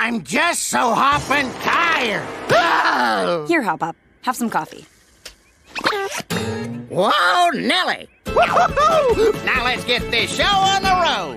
I'm just so hoppin' tired. Oh! Here, Hop Up. Have some coffee. Whoa, Nellie. Woo-hoo-hoo! Now let's get this show on the road.